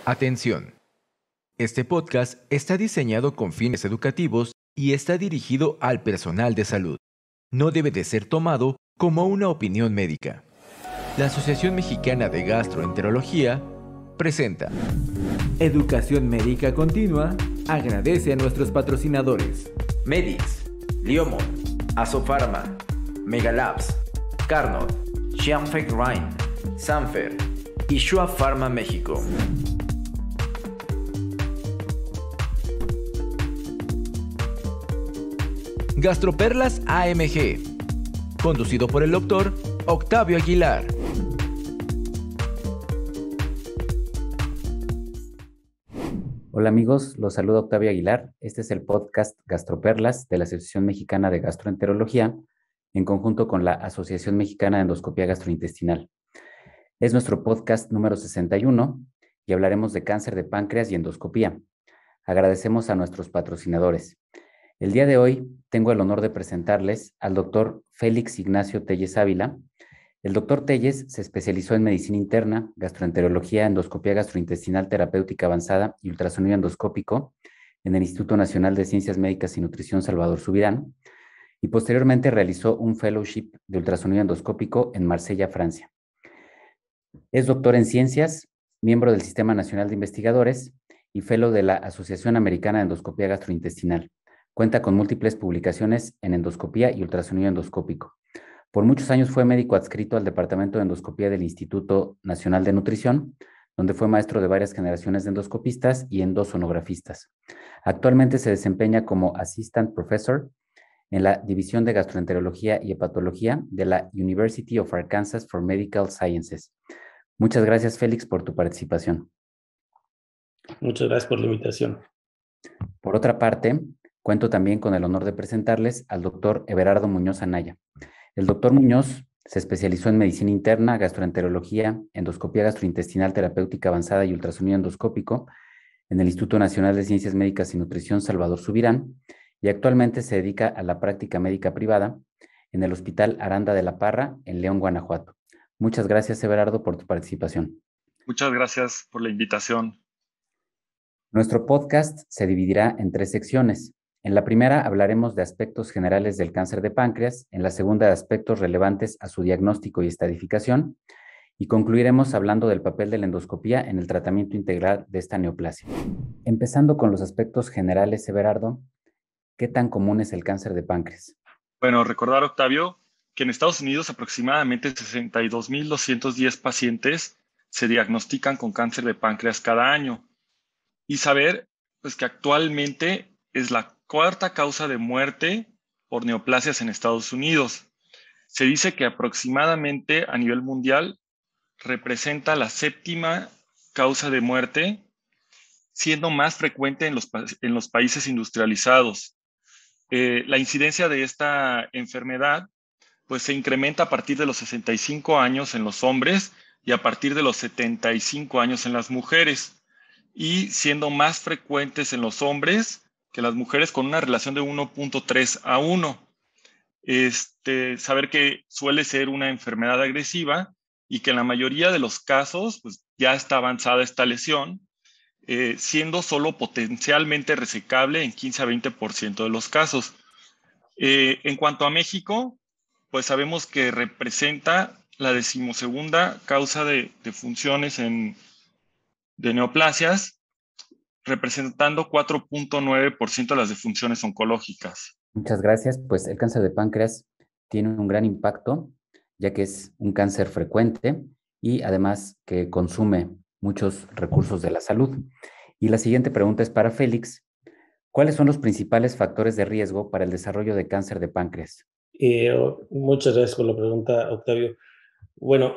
Atención. Este podcast está diseñado con fines educativos y está dirigido al personal de salud. No debe de ser tomado como una opinión médica. La Asociación Mexicana de Gastroenterología presenta Educación Médica Continua. Agradece a nuestros patrocinadores: Medix, Liomon, Asofarma, Megalabs, Carnot, Xianfeng Rhine, Sanfer y Shua Pharma México. Gastroperlas AMG, conducido por el doctor Octavio Aguilar. Hola amigos, los saluda Octavio Aguilar. Este es el podcast Gastroperlas de la Asociación Mexicana de Gastroenterología, en conjunto con la Asociación Mexicana de Endoscopía Gastrointestinal. Es nuestro podcast número 61 y hablaremos de cáncer de páncreas y endoscopía. Agradecemos a nuestros patrocinadores. El día de hoy tengo el honor de presentarles al doctor Félix Ignacio Telles Ávila. El doctor Telles se especializó en medicina interna, gastroenterología, endoscopía gastrointestinal terapéutica avanzada y ultrasonido endoscópico en el Instituto Nacional de Ciencias Médicas y Nutrición Salvador Subirán, y posteriormente realizó un fellowship de ultrasonido endoscópico en Marsella, Francia. Es doctor en ciencias, miembro del Sistema Nacional de Investigadores y fellow de la Asociación Americana de Endoscopía Gastrointestinal. Cuenta con múltiples publicaciones en endoscopía y ultrasonido endoscópico. Por muchos años fue médico adscrito al Departamento de Endoscopía del Instituto Nacional de Nutrición, donde fue maestro de varias generaciones de endoscopistas y endosonografistas. Actualmente se desempeña como Assistant Professor en la División de Gastroenterología y Hepatología de la University of Arkansas for Medical Sciences. Muchas gracias, Félix, por tu participación. Muchas gracias por la invitación. Por otra parte, cuento también con el honor de presentarles al doctor Everardo Muñoz Anaya. El doctor Muñoz se especializó en medicina interna, gastroenterología, endoscopía gastrointestinal terapéutica avanzada y ultrasonido endoscópico en el Instituto Nacional de Ciencias Médicas y Nutrición Salvador Subirán, y actualmente se dedica a la práctica médica privada en el Hospital Aranda de la Parra, en León, Guanajuato. Muchas gracias, Everardo, por tu participación. Muchas gracias por la invitación. Nuestro podcast se dividirá en 3 secciones. En la primera hablaremos de aspectos generales del cáncer de páncreas, en la segunda de aspectos relevantes a su diagnóstico y estadificación, y concluiremos hablando del papel de la endoscopía en el tratamiento integral de esta neoplasia. Empezando con los aspectos generales, Everardo, ¿qué tan común es el cáncer de páncreas? Bueno, recordar, Octavio, que en Estados Unidos aproximadamente 62.210 pacientes se diagnostican con cáncer de páncreas cada año. Y saber, pues, que actualmente es la 4ª causa de muerte por neoplasias en Estados Unidos. Se dice que aproximadamente a nivel mundial representa la 7ª causa de muerte, siendo más frecuente en los países industrializados. La incidencia de esta enfermedad pues, se incrementa a partir de los 65 años en los hombres y a partir de los 75 años en las mujeres, y siendo más frecuentes en los hombres que las mujeres, con una relación de 1.3 a 1. Saber que suele ser una enfermedad agresiva y que en la mayoría de los casos pues, ya está avanzada esta lesión, siendo solo potencialmente resecable en 15 a 20% de los casos. En cuanto a México, pues sabemos que representa la 12ª causa de funciones de neoplasias, representando 4.9% de las defunciones oncológicas. Muchas gracias. Pues el cáncer de páncreas tiene un gran impacto, ya que es un cáncer frecuente y además que consume muchos recursos de la salud. Y la siguiente pregunta es para Félix. ¿Cuáles son los principales factores de riesgo para el desarrollo de cáncer de páncreas? Muchas gracias por la pregunta, Octavio. Bueno,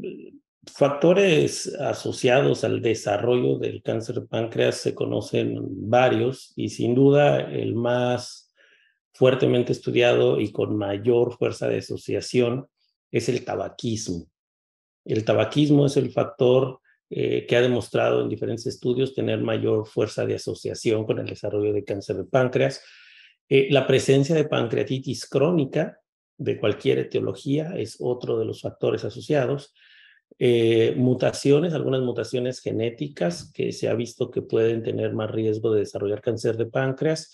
factores asociados al desarrollo del cáncer de páncreas se conocen varios, y sin duda el más fuertemente estudiado y con mayor fuerza de asociación es el tabaquismo. El tabaquismo es el factor que ha demostrado en diferentes estudios tener mayor fuerza de asociación con el desarrollo de cáncer de páncreas. La presencia de pancreatitis crónica de cualquier etiología es otro de los factores asociados. Mutaciones, algunas mutaciones genéticas que se ha visto que pueden tener más riesgo de desarrollar cáncer de páncreas.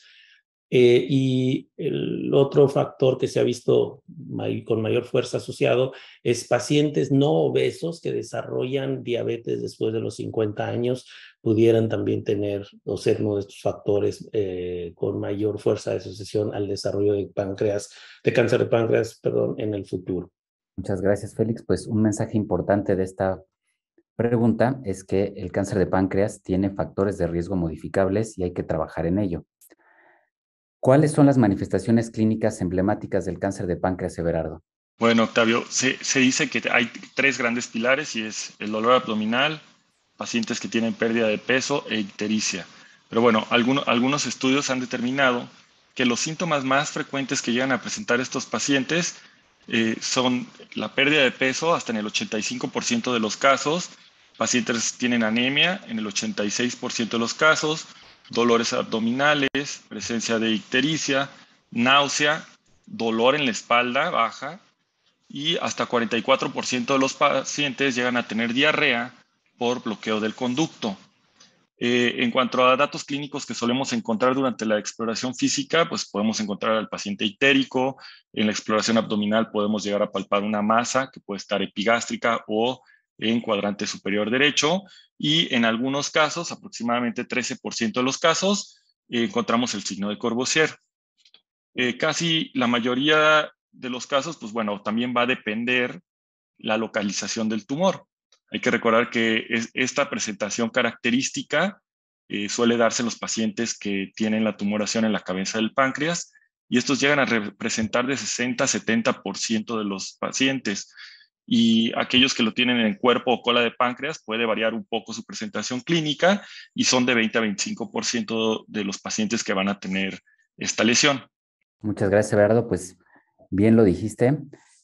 Y el otro factor que se ha visto con mayor fuerza asociado es pacientes no obesos que desarrollan diabetes después de los 50 años, pudieran también tener o ser uno de estos factores con mayor fuerza de asociación al desarrollo de cáncer de páncreas, perdón, en el futuro. Muchas gracias, Félix. Pues un mensaje importante de esta pregunta es que el cáncer de páncreas tiene factores de riesgo modificables y hay que trabajar en ello. ¿Cuáles son las manifestaciones clínicas emblemáticas del cáncer de páncreas, Everardo? Bueno, Octavio, se dice que hay 3 grandes pilares y es el dolor abdominal, pacientes que tienen pérdida de peso e ictericia. Pero bueno, algunos estudios han determinado que los síntomas más frecuentes que llegan a presentar estos pacientes son la pérdida de peso hasta en el 85% de los casos, pacientes tienen anemia en el 86% de los casos, dolores abdominales, presencia de ictericia, náusea, dolor en la espalda baja, y hasta 44% de los pacientes llegan a tener diarrea por bloqueo del conducto. En cuanto a datos clínicos que solemos encontrar durante la exploración física, pues podemos encontrar al paciente ictérico. En la exploración abdominal podemos llegar a palpar una masa que puede estar epigástrica o en cuadrante superior derecho. Y en algunos casos, aproximadamente 13% de los casos, encontramos el signo de Courvoisier. Casi la mayoría de los casos, pues bueno, también va a depender la localización del tumor. Hay que recordar que esta presentación característica suele darse en los pacientes que tienen la tumoración en la cabeza del páncreas y estos llegan a representar de 60 a 70% de los pacientes. Y aquellos que lo tienen en cuerpo o cola de páncreas puede variar un poco su presentación clínica y son de 20 a 25% de los pacientes que van a tener esta lesión. Muchas gracias, Everardo. Pues bien lo dijiste.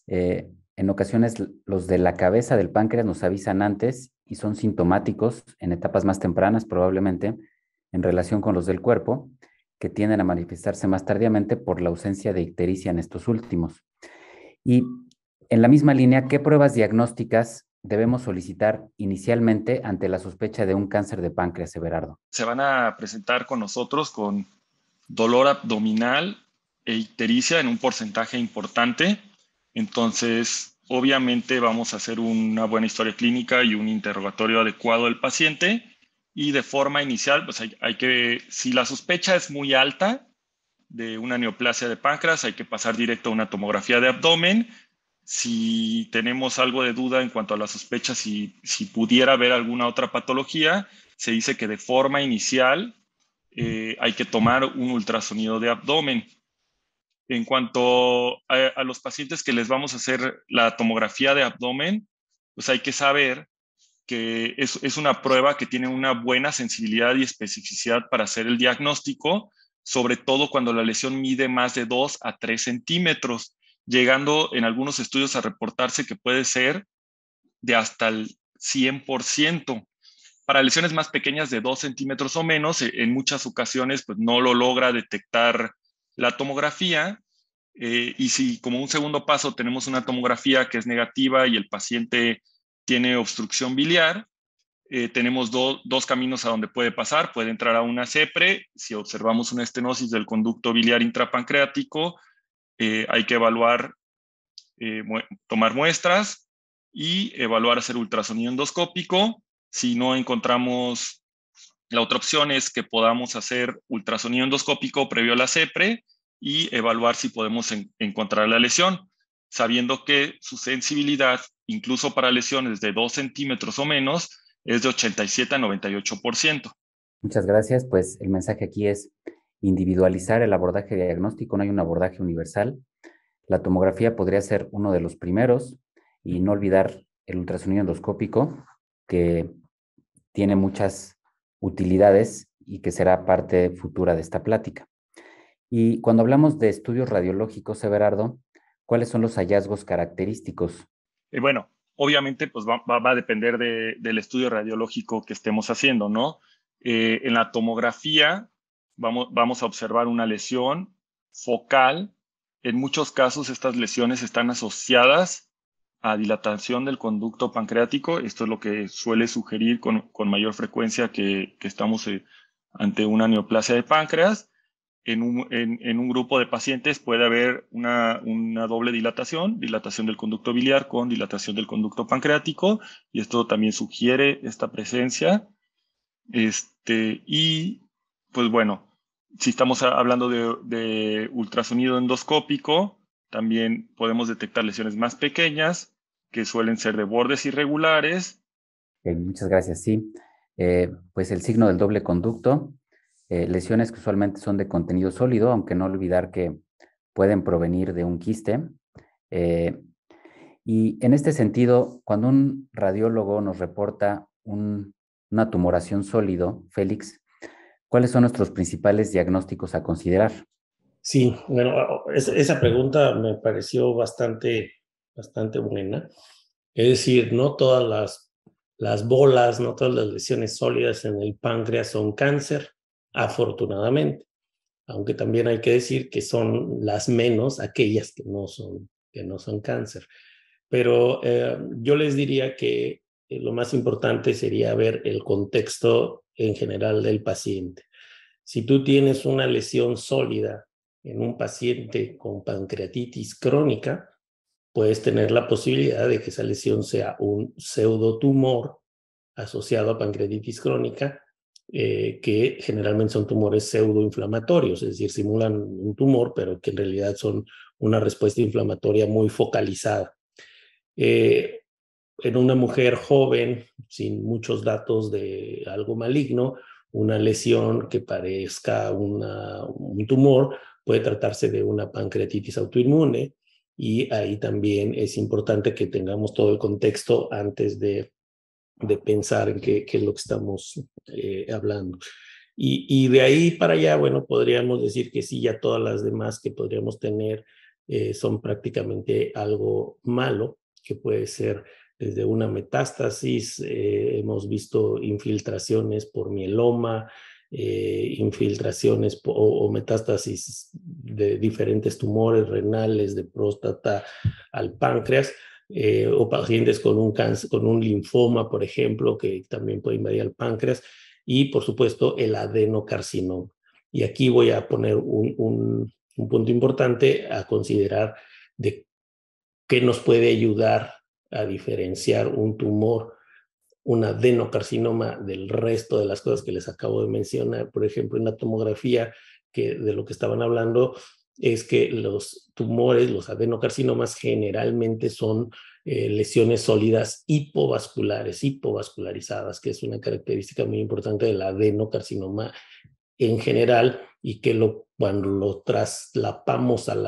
En ocasiones los de la cabeza del páncreas nos avisan antes y son sintomáticos en etapas más tempranas probablemente en relación con los del cuerpo, que tienden a manifestarse más tardíamente por la ausencia de ictericia en estos últimos. Y en la misma línea, ¿qué pruebas diagnósticas debemos solicitar inicialmente ante la sospecha de un cáncer de páncreas, Everardo? Se van a presentar con nosotros con dolor abdominal e ictericia en un porcentaje importante. Entonces, obviamente vamos a hacer una buena historia clínica y un interrogatorio adecuado del paciente. Y de forma inicial, pues hay que, si la sospecha es muy alta de una neoplasia de páncreas, hay que pasar directo a una tomografía de abdomen. Si tenemos algo de duda en cuanto a la sospecha, si pudiera haber alguna otra patología, se dice que de forma inicial hay que tomar un ultrasonido de abdomen. En cuanto a los pacientes que les vamos a hacer la tomografía de abdomen, pues hay que saber que es una prueba que tiene una buena sensibilidad y especificidad para hacer el diagnóstico, sobre todo cuando la lesión mide más de 2 a 3 centímetros, llegando en algunos estudios a reportarse que puede ser de hasta el 100%. Para lesiones más pequeñas de 2 centímetros o menos, en muchas ocasiones pues, no lo logra detectar la tomografía. Y si como un segundo paso tenemos una tomografía que es negativa y el paciente tiene obstrucción biliar, tenemos dos caminos a donde puede pasar. Puede entrar a una CEPRE. Si observamos una estenosis del conducto biliar intrapancreático, hay que evaluar, tomar muestras y evaluar hacer ultrasonido endoscópico. Si no encontramos, la otra opción es que podamos hacer ultrasonido endoscópico previo a la CEPRE y evaluar si podemos encontrar la lesión, sabiendo que su sensibilidad, incluso para lesiones de 2 centímetros o menos, es de 87 a 98%. Muchas gracias. Pues el mensaje aquí es individualizar el abordaje diagnóstico, no hay un abordaje universal. La tomografía podría ser uno de los primeros y no olvidar el ultrasonido endoscópico, que tiene muchas utilidades y que será parte futura de esta plática. Y cuando hablamos de estudios radiológicos, Everardo, ¿cuáles son los hallazgos característicos? Bueno, obviamente pues va a depender del estudio radiológico que estemos haciendo, ¿no? En la tomografía vamos a observar una lesión focal. En muchos casos estas lesiones están asociadas a dilatación del conducto pancreático. Esto es lo que suele sugerir con mayor frecuencia que estamos ante una neoplasia de páncreas. En un grupo de pacientes puede haber una doble dilatación del conducto biliar con dilatación del conducto pancreático, y esto también sugiere esta presencia. Y pues bueno, si estamos hablando de ultrasonido endoscópico, también podemos detectar lesiones más pequeñas que suelen ser de bordes irregulares. Muchas gracias. Sí, pues el signo del doble conducto, lesiones que usualmente son de contenido sólido, aunque no olvidar que pueden provenir de un quiste. Y en este sentido, cuando un radiólogo nos reporta una tumoración sólido, Félix, ¿cuáles son nuestros principales diagnósticos a considerar? Sí, bueno, esa pregunta me pareció bastante buena. Es decir, no todas las bolas, no todas las lesiones sólidas en el páncreas son cáncer, afortunadamente, aunque también hay que decir que son las menos aquellas que no son cáncer. Pero yo les diría que lo más importante sería ver el contexto en general del paciente. Si tú tienes una lesión sólida en un paciente con pancreatitis crónica, puedes tener la posibilidad de que esa lesión sea un pseudotumor asociado a pancreatitis crónica, que generalmente son tumores pseudoinflamatorios, es decir, simulan un tumor, pero que en realidad son una respuesta inflamatoria muy focalizada. En una mujer joven, sin muchos datos de algo maligno, una lesión que parezca un tumor, puede tratarse de una pancreatitis autoinmune, y ahí también es importante que tengamos todo el contexto antes de pensar en qué es lo que estamos hablando. Y de ahí para allá, bueno, podríamos decir que sí, ya todas las demás que podríamos tener son prácticamente algo malo, que puede ser desde una metástasis. Hemos visto infiltraciones por mieloma, infiltraciones o metástasis de diferentes tumores renales, de próstata al páncreas, o pacientes con un cáncer, con un linfoma, por ejemplo, que también puede invadir el páncreas, y por supuesto el adenocarcinoma. Y aquí voy a poner un punto importante a considerar de qué nos puede ayudar a diferenciar un tumor, un adenocarcinoma, del resto de las cosas que les acabo de mencionar. Por ejemplo, en la tomografía, que de lo que estaban hablando, es que los tumores, los adenocarcinomas, generalmente son lesiones sólidas hipovascularizadas, que es una característica muy importante del adenocarcinoma en general, y que cuando lo traslapamos a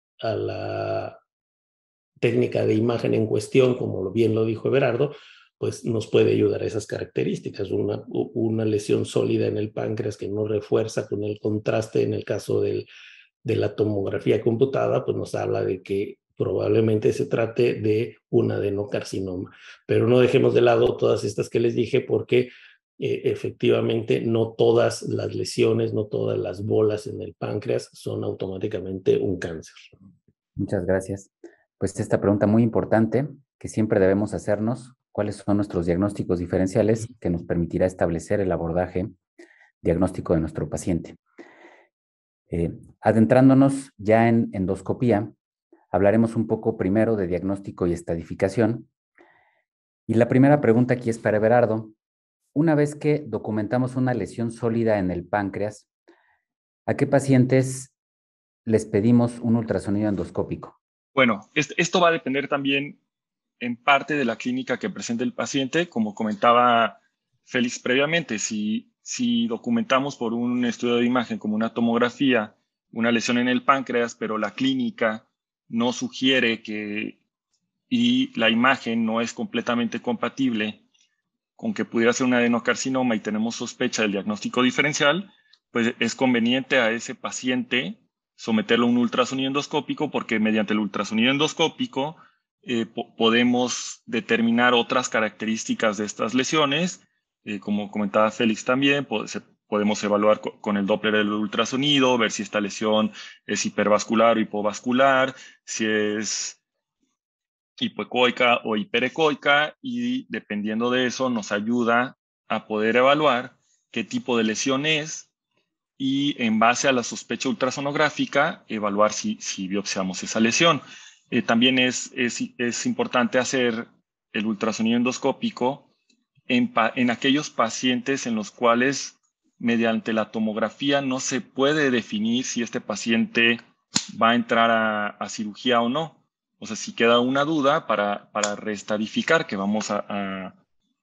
la técnica de imagen en cuestión, como bien lo dijo Everardo, pues nos puede ayudar a esas características. Una lesión sólida en el páncreas que no refuerza con el contraste en el caso de la tomografía computada, pues nos habla de que probablemente se trate de un adenocarcinoma. Pero no dejemos de lado todas estas que les dije, porque efectivamente no todas las lesiones, no todas las bolas en el páncreas son automáticamente un cáncer. Muchas gracias. Pues esta pregunta muy importante que siempre debemos hacernos: ¿cuáles son nuestros diagnósticos diferenciales que nos permitirá establecer el abordaje diagnóstico de nuestro paciente? Adentrándonos ya en endoscopía, hablaremos un poco primero de diagnóstico y estadificación. Y la primera pregunta aquí es para Everardo. Una vez que documentamos una lesión sólida en el páncreas, ¿a qué pacientes les pedimos un ultrasonido endoscópico? Bueno, esto va a depender también en parte de la clínica que presente el paciente. Como comentaba Félix previamente, si documentamos por un estudio de imagen como una tomografía una lesión en el páncreas, pero la clínica no sugiere y la imagen no es completamente compatible con que pudiera ser un adenocarcinoma y tenemos sospecha del diagnóstico diferencial, pues es conveniente a ese paciente someterlo a un ultrasonido endoscópico, porque mediante el ultrasonido endoscópico podemos determinar otras características de estas lesiones. Como comentaba Félix también, podemos evaluar con el Doppler del ultrasonido, ver si esta lesión es hipervascular o hipovascular, si es hipoecoica o hiperecoica, y dependiendo de eso nos ayuda a poder evaluar qué tipo de lesión es y en base a la sospecha ultrasonográfica evaluar si biopsiamos esa lesión. También es importante hacer el ultrasonido endoscópico en aquellos pacientes en los cuales mediante la tomografía no se puede definir si este paciente va a entrar a cirugía o no. O sea, si queda una duda para reestadificar, que vamos a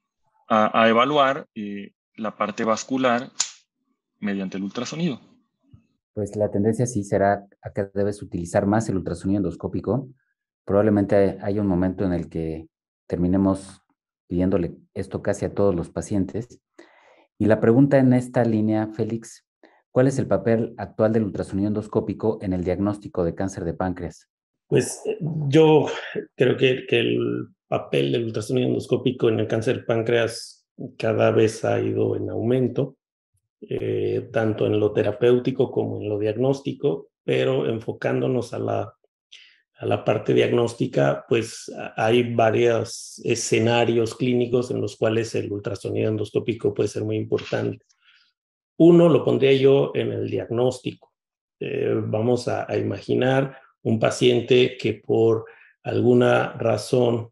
evaluar la parte vascular mediante el ultrasonido. Pues la tendencia sí será a que debes utilizar más el ultrasonido endoscópico. Probablemente hay un momento en el que terminemos pidiéndole esto casi a todos los pacientes. Y la pregunta en esta línea, Félix, ¿cuál es el papel actual del ultrasonido endoscópico en el diagnóstico de cáncer de páncreas? Pues yo creo que el papel del ultrasonido endoscópico en el cáncer de páncreas cada vez ha ido en aumento, tanto en lo terapéutico como en lo diagnóstico, pero enfocándonos a la parte diagnóstica, pues hay varios escenarios clínicos en los cuales el ultrasonido endoscópico puede ser muy importante. Uno lo pondría yo en el diagnóstico. Vamos a imaginar un paciente que por alguna razón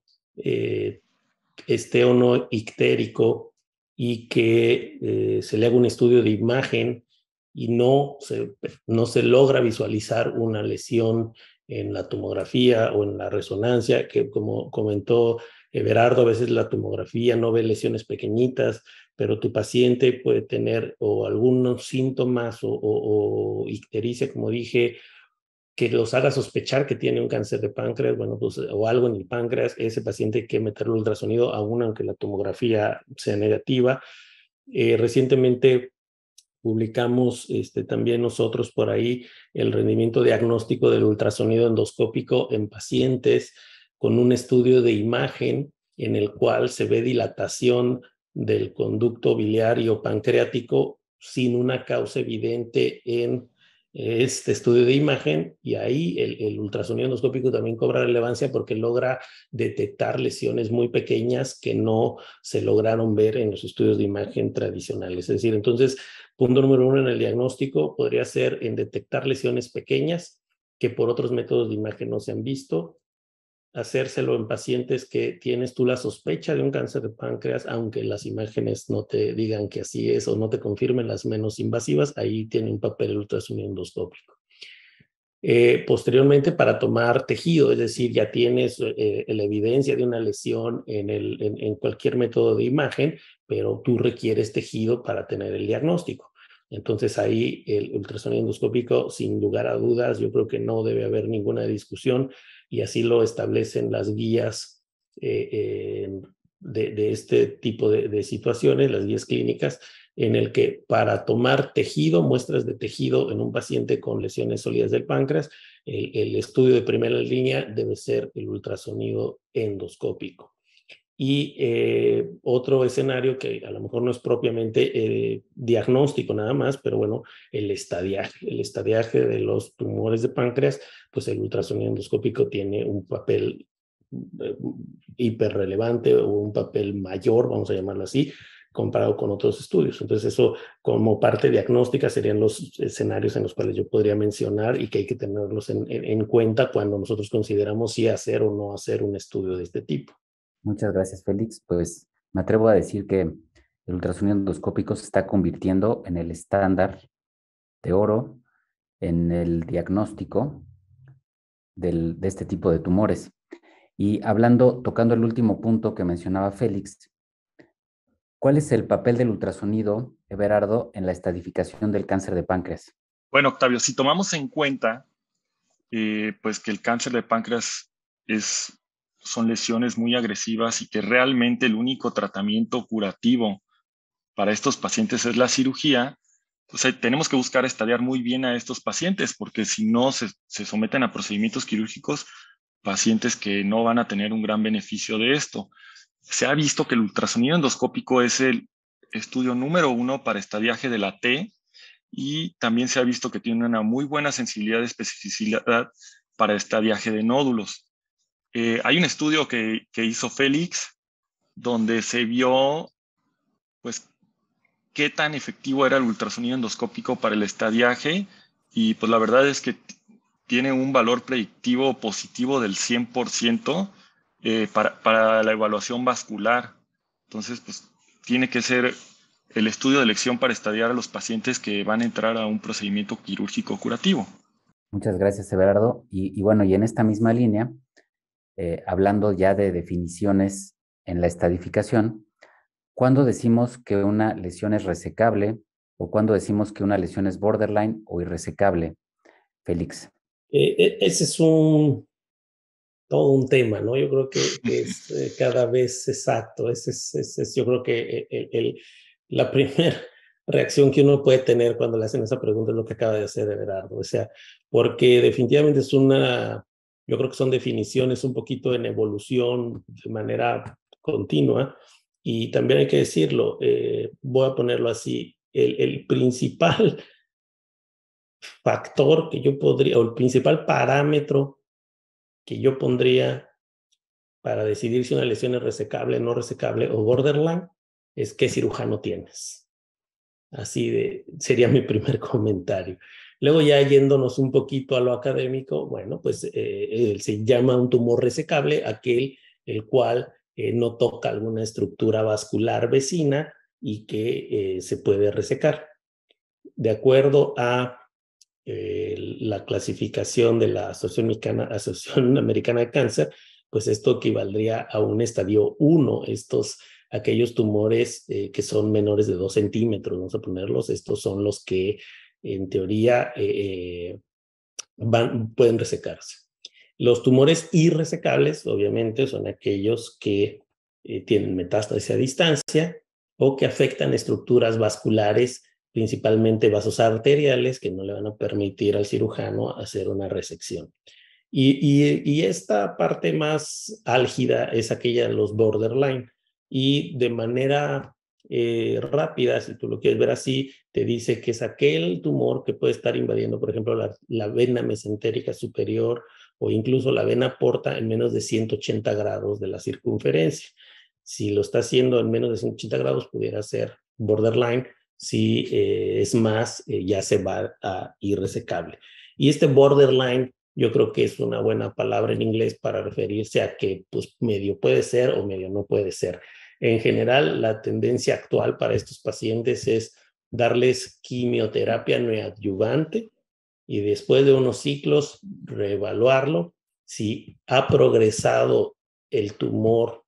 esté o no ictérico y que se le haga un estudio de imagen y no se logra visualizar una lesión en la tomografía o en la resonancia, que como comentó Everardo, a veces la tomografía no ve lesiones pequeñitas, pero tu paciente puede tener o algunos síntomas o ictericia, como dije, que los haga sospechar que tiene un cáncer de páncreas, bueno, pues, o algo en el páncreas. Ese paciente hay que meterlo al ultrasonido, aún aunque la tomografía sea negativa. Recientemente publicamos también nosotros por ahí el rendimiento diagnóstico del ultrasonido endoscópico en pacientes con un estudio de imagen en el cual se ve dilatación del conducto biliario pancreático sin una causa evidente en este estudio de imagen, y ahí el ultrasonido endoscópico también cobra relevancia porque logra detectar lesiones muy pequeñas que no se lograron ver en los estudios de imagen tradicionales. Es decir, entonces, punto número uno en el diagnóstico podría ser en detectar lesiones pequeñas que por otros métodos de imagen no se han visto, hacérselo en pacientes que tienes tú la sospecha de un cáncer de páncreas, aunque las imágenes no te digan que así es o no te confirmen las menos invasivas, ahí tiene un papel el ultrasonido endoscópico. Posteriormente, para tomar tejido, es decir, ya tienes la evidencia de una lesión en cualquier método de imagen, pero tú requieres tejido para tener el diagnóstico. Entonces ahí el ultrasonido endoscópico, sin lugar a dudas, yo creo que no debe haber ninguna discusión, y así lo establecen las guías de este tipo de situaciones, las guías clínicas, en el que para tomar tejido, muestras de tejido en un paciente con lesiones sólidas del páncreas, el estudio de primera línea debe ser el ultrasonido endoscópico. Y otro escenario que a lo mejor no es propiamente diagnóstico nada más, pero bueno, el estadiaje de los tumores de páncreas, pues el ultrasonido endoscópico tiene un papel hiperrelevante o un papel mayor, vamos a llamarlo así, comparado con otros estudios. Entonces eso, como parte diagnóstica, serían los escenarios en los cuales yo podría mencionar y que hay que tenerlos en cuenta cuando nosotros consideramos si hacer o no hacer un estudio de este tipo. Muchas gracias, Félix. Pues me atrevo a decir que el ultrasonido endoscópico se está convirtiendo en el estándar de oro en el diagnóstico de este tipo de tumores. Y tocando el último punto que mencionaba Félix, ¿cuál es el papel del ultrasonido, Everardo, en la estadificación del cáncer de páncreas? Bueno, Octavio, si tomamos en cuenta pues que el cáncer de páncreas son lesiones muy agresivas y que realmente el único tratamiento curativo para estos pacientes es la cirugía, pues tenemos que buscar estadiar muy bien a estos pacientes, porque si no se someten a procedimientos quirúrgicos, pacientes que no van a tener un gran beneficio de esto. Se ha visto que el ultrasonido endoscópico es el estudio número 1 para estadiaje de la T, y también se ha visto que tiene una muy buena sensibilidad y especificidad para estadiaje de nódulos. hay un estudio que hizo Félix donde se vio, pues, qué tan efectivo era el ultrasonido endoscópico para el estadiaje, y pues la verdad es que tiene un valor predictivo positivo del 100% para la evaluación vascular. Entonces, pues tiene que ser el estudio de elección para estadiar a los pacientes que van a entrar a un procedimiento quirúrgico curativo. Muchas gracias, Everardo. Y bueno, y en esta misma línea, hablando ya de definiciones en la estadificación, ¿cuándo decimos que una lesión es resecable o cuándo decimos que una lesión es borderline o irresecable, Félix? Ese es todo un tema, ¿no? Yo creo que es cada vez exacto. Yo creo que la primera reacción que uno puede tener cuando le hacen esa pregunta es lo que acaba de hacer Everardo. O sea, porque definitivamente yo creo que son definiciones un poquito en evolución de manera continua. Y también hay que decirlo, voy a ponerlo así, el principal factor que yo podría, o el principal parámetro que yo pondría para decidir si una lesión es resecable, no resecable o borderline, es qué cirujano tienes. Sería mi primer comentario. Luego ya yéndonos un poquito a lo académico, bueno, pues se llama un tumor resecable aquel el cual no toca alguna estructura vascular vecina y que se puede resecar. De acuerdo a la clasificación de la Asociación Americana de Cáncer, pues esto equivaldría a un estadio 1, aquellos tumores que son menores de 2 centímetros, vamos a ponerlos, estos son los que en teoría pueden resecarse. Los tumores irresecables, obviamente, son aquellos que tienen metástasis a distancia o que afectan estructuras vasculares, principalmente vasos arteriales, que no le van a permitir al cirujano hacer una resección. Y esta parte más álgida es aquella de los borderline. Y de manera rápida, si tú lo quieres ver así, te dice que es aquel tumor que puede estar invadiendo, por ejemplo, la vena mesentérica superior o incluso la vena porta en menos de 180 grados de la circunferencia. Si lo está haciendo en menos de 180 grados, pudiera ser borderline. Si es más, ya se va a irresecable. Y este borderline, yo creo que es una buena palabra en inglés para referirse a que pues medio puede ser o medio no puede ser. En general, la tendencia actual para estos pacientes es darles quimioterapia neoadyuvante y después de unos ciclos reevaluarlo. Si ha progresado el tumor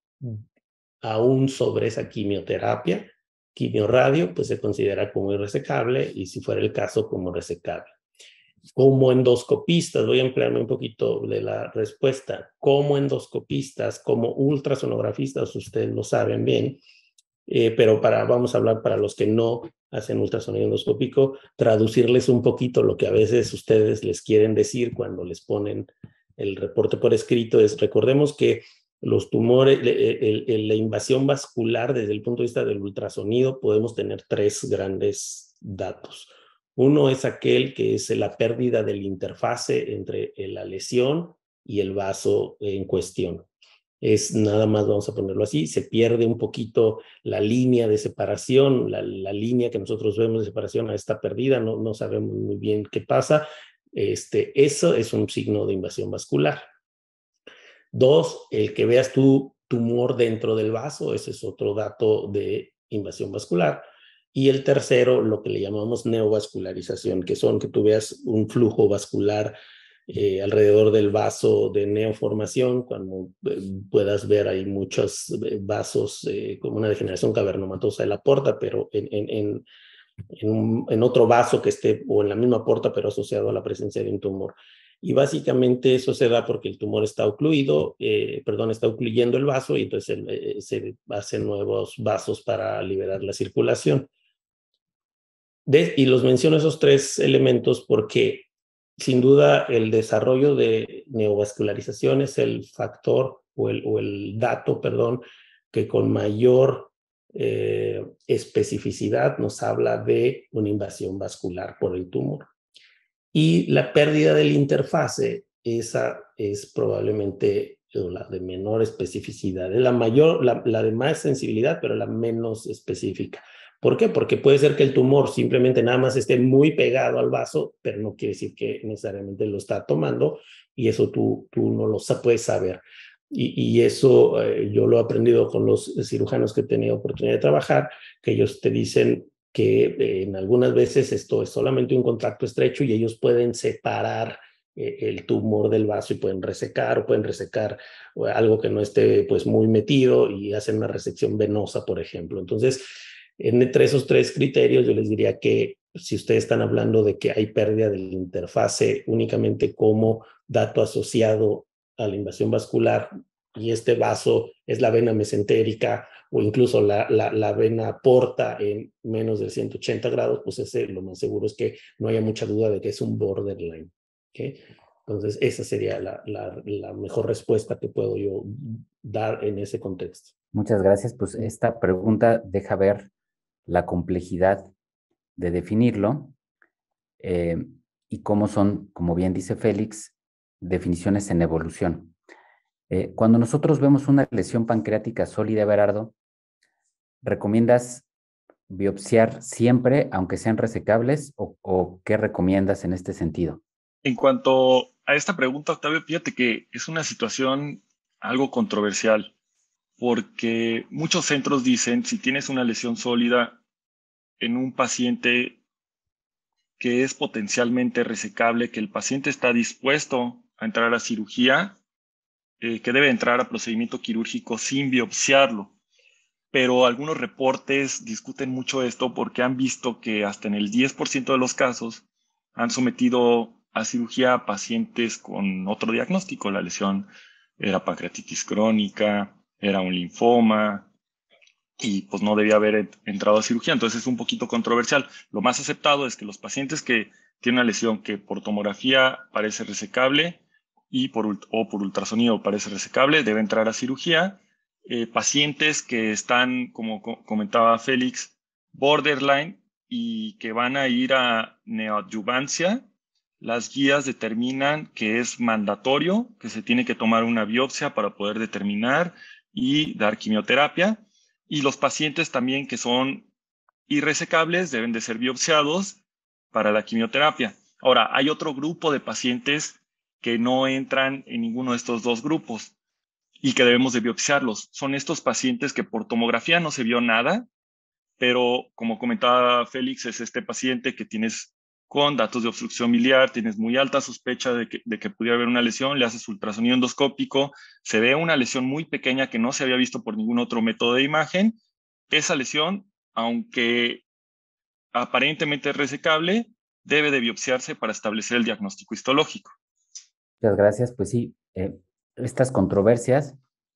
aún sobre esa quimioterapia, quimioradio, pues se considera como irresecable y si fuera el caso como resecable. Como endoscopistas, voy a emplearme un poquito de la respuesta, como endoscopistas, como ultrasonografistas, ustedes lo saben bien, pero vamos a hablar para los que no hacen ultrasonido endoscópico, traducirles un poquito lo que a veces ustedes les quieren decir cuando les ponen el reporte por escrito, recordemos que los tumores, la invasión vascular desde el punto de vista del ultrasonido, podemos tener 3 grandes datos. Uno es aquel que es la pérdida del interfase entre la lesión y el vaso en cuestión. Es nada más, vamos a ponerlo así, se pierde un poquito la línea de separación, la línea que nosotros vemos de separación está perdida, no sabemos muy bien qué pasa. Eso es un signo de invasión vascular. 2, el que veas tu tumor dentro del vaso, ese es otro dato de invasión vascular. Y el tercero, lo que le llamamos neovascularización, que tú veas un flujo vascular alrededor del vaso de neoformación, cuando puedas ver ahí muchos vasos como una degeneración cavernomatosa de la porta, pero en otro vaso que esté o en la misma porta, pero asociado a la presencia de un tumor. Y básicamente eso se da porque el tumor está ocluido, está ocluyendo el vaso y entonces se hacen nuevos vasos para liberar la circulación. Y los menciono esos 3 elementos porque sin duda el desarrollo de neovascularización es el factor o el dato, que con mayor especificidad nos habla de una invasión vascular por el tumor. Y la pérdida del interfase, esa es probablemente o la de menor especificidad. Es la de más sensibilidad, pero la menos específica. ¿Por qué? Porque puede ser que el tumor simplemente nada más esté muy pegado al vaso, pero no quiere decir que necesariamente lo está tomando, y eso tú no lo puedes saber. Y eso yo lo he aprendido con los cirujanos que he tenido oportunidad de trabajar, que ellos te dicen que en algunas veces esto es solamente un contacto estrecho y ellos pueden separar el tumor del vaso y pueden resecar algo que no esté pues muy metido y hacen una resección venosa, por ejemplo. Entonces, entre esos tres criterios, yo les diría que si ustedes están hablando de que hay pérdida de la interfase únicamente como dato asociado a la invasión vascular y este vaso es la vena mesentérica o incluso la vena porta en menos de 180 grados, pues ese lo más seguro es que no haya mucha duda de que es un borderline. ¿Okay? Entonces, esa sería la mejor respuesta que puedo yo dar en ese contexto. Muchas gracias. Pues esta pregunta deja ver la complejidad de definirlo y cómo son, como bien dice Félix, definiciones en evolución. Cuando nosotros vemos una lesión pancreática sólida, Everardo, ¿recomiendas biopsiar siempre, aunque sean resecables, o qué recomiendas en este sentido? En cuanto a esta pregunta, Octavio, fíjate que es una situación algo controversial, porque muchos centros dicen, si tienes una lesión sólida en un paciente que es potencialmente resecable, que el paciente está dispuesto a entrar a cirugía, que debe entrar a procedimiento quirúrgico sin biopsiarlo. Pero algunos reportes discuten mucho esto porque han visto que hasta en el 10% de los casos han sometido a cirugía a pacientes con otro diagnóstico. La lesión era pancreatitis crónica, era un linfoma y pues no debía haber entrado a cirugía. Entonces es un poquito controversial. Lo más aceptado es que los pacientes que tienen una lesión que por tomografía parece resecable o por ultrasonido parece resecable, debe entrar a cirugía. Pacientes que están, como comentaba Félix, borderline y que van a ir a neoadyuvancia, las guías determinan que es mandatorio, que se tiene que tomar una biopsia para poder determinar y dar quimioterapia. Y los pacientes también que son irresecables deben de ser biopsiados para la quimioterapia. Ahora, hay otro grupo de pacientes que no entran en ninguno de estos dos grupos y que debemos de biopsiarlos. Son estos pacientes que por tomografía no se vio nada, pero como comentaba Félix, es este paciente que tienes con datos de obstrucción biliar, tienes muy alta sospecha de que pudiera haber una lesión, le haces ultrasonido endoscópico, se ve una lesión muy pequeña que no se había visto por ningún otro método de imagen. Esa lesión, aunque aparentemente es resecable, debe de biopsiarse para establecer el diagnóstico histológico. Muchas gracias. Pues sí, estas controversias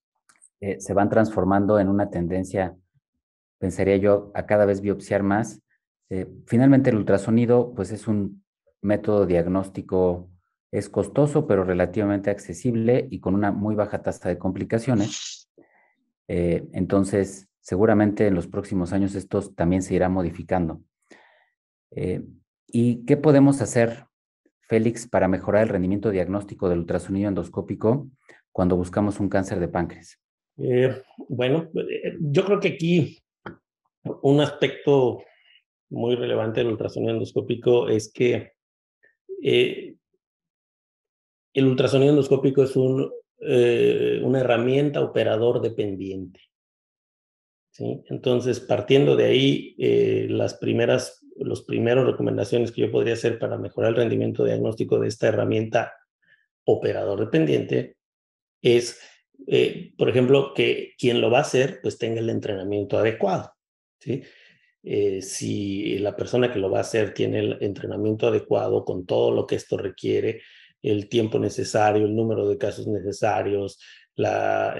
se van transformando en una tendencia, pensaría yo, a cada vez biopsiar más. Finalmente, el ultrasonido, pues es un método diagnóstico, es costoso, pero relativamente accesible y con una muy baja tasa de complicaciones. Entonces, seguramente en los próximos años esto también se irá modificando. ¿Y qué podemos hacer, Félix, para mejorar el rendimiento diagnóstico del ultrasonido endoscópico cuando buscamos un cáncer de páncreas? Bueno, yo creo que aquí un aspecto muy relevante del ultrasonido endoscópico es que el ultrasonido endoscópico es una herramienta operador dependiente. ¿Sí? Entonces, partiendo de ahí, las primeras recomendaciones que yo podría hacer para mejorar el rendimiento diagnóstico de esta herramienta operador dependiente es, por ejemplo, que quien lo va a hacer, pues tenga el entrenamiento adecuado. ¿Sí? Si la persona que lo va a hacer tiene el entrenamiento adecuado con todo lo que esto requiere, el tiempo necesario, el número de casos necesarios, la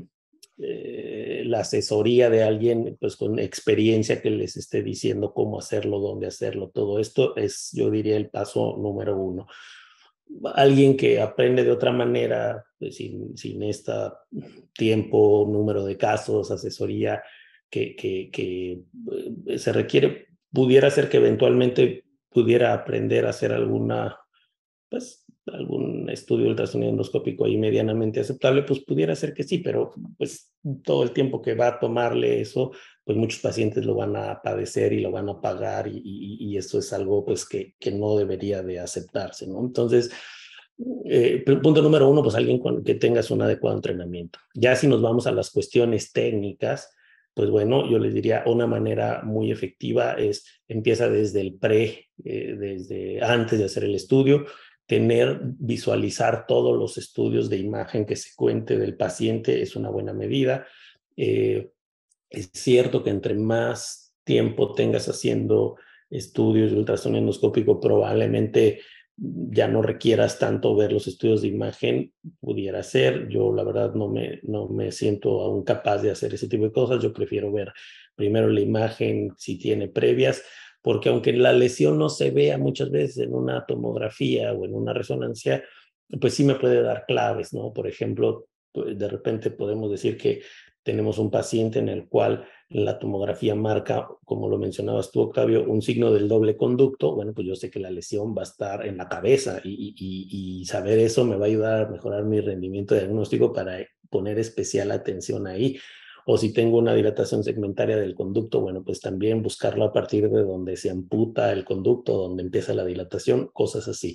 asesoría de alguien pues con experiencia que les esté diciendo cómo hacerlo, dónde hacerlo, todo esto es, yo diría, el paso número 1. Alguien que aprende de otra manera, pues, sin este tiempo, número de casos, asesoría que se requiere, pudiera ser que eventualmente pudiera aprender a hacer alguna pues algún estudio ultrasonido endoscópico ahí medianamente aceptable, pues pudiera ser que sí, pero pues todo el tiempo que va a tomarle eso, pues muchos pacientes lo van a padecer y lo van a pagar y eso es algo pues que no debería de aceptarse, ¿no? Entonces, punto número uno, pues alguien que tengas un adecuado entrenamiento. Ya si nos vamos a las cuestiones técnicas, pues bueno, yo les diría una manera muy efectiva es empieza desde el desde antes de hacer el estudio, visualizar todos los estudios de imagen que se cuente del paciente es una buena medida. Es cierto que entre más tiempo tengas haciendo estudios de ultrasonido endoscópico, probablemente ya no requieras tanto ver los estudios de imagen, pudiera ser. Yo la verdad no me siento aún capaz de hacer ese tipo de cosas. Yo prefiero ver primero la imagen si tiene previas, porque aunque la lesión no se vea muchas veces en una tomografía o en una resonancia, pues sí me puede dar claves, ¿no? Por ejemplo, de repente podemos decir que tenemos un paciente en el cual la tomografía marca, como lo mencionabas tú, Octavio, un signo del doble conducto. Bueno, pues yo sé que la lesión va a estar en la cabeza y saber eso me va a ayudar a mejorar mi rendimiento diagnóstico para poner especial atención ahí. O si tengo una dilatación segmentaria del conducto, bueno, pues también buscarlo a partir de donde se amputa el conducto, donde empieza la dilatación, cosas así.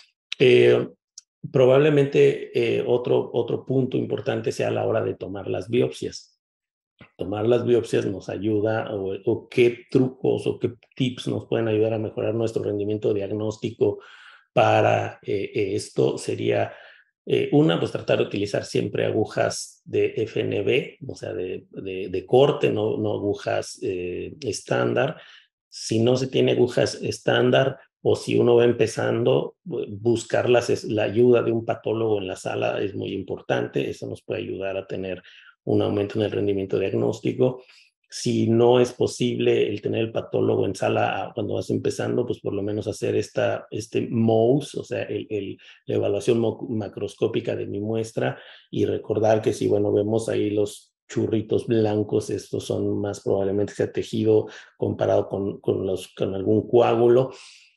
Probablemente otro punto importante sea a la hora de tomar las biopsias. Tomar las biopsias nos ayuda o qué trucos o qué tips nos pueden ayudar a mejorar nuestro rendimiento diagnóstico para esto sería pues tratar de utilizar siempre agujas de FNB, o sea, de corte, no agujas estándar. Si no se tiene agujas estándar o si uno va empezando, buscar la ayuda de un patólogo en la sala es muy importante. Eso nos puede ayudar a tener un aumento en el rendimiento diagnóstico. Si no es posible el tener el patólogo en sala cuando vas empezando, pues por lo menos hacer este MOUS, o sea, la evaluación macroscópica de mi muestra y recordar que si, bueno, vemos ahí los churritos blancos, estos son más probablemente sea tejido comparado con algún coágulo.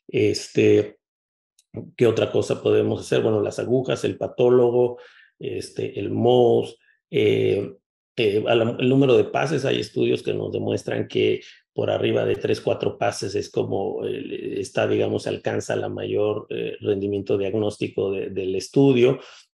¿Qué otra cosa podemos hacer? Bueno, las agujas, el patólogo, el MOUS, el número de pases. Hay estudios que nos demuestran que por arriba de 3, 4 pases es como digamos, alcanza la mayor rendimiento diagnóstico del estudio.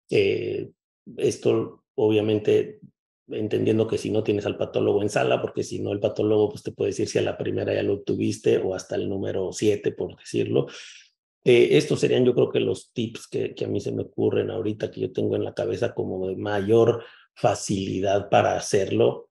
Esto obviamente entendiendo que si no tienes al patólogo en sala, porque si no el patólogo pues te puede decir si a la primera ya lo obtuviste o hasta el número 7, por decirlo. Estos serían yo creo que los tips que a mí se me ocurren ahorita, que yo tengo en la cabeza como de mayor facilidad para hacerlo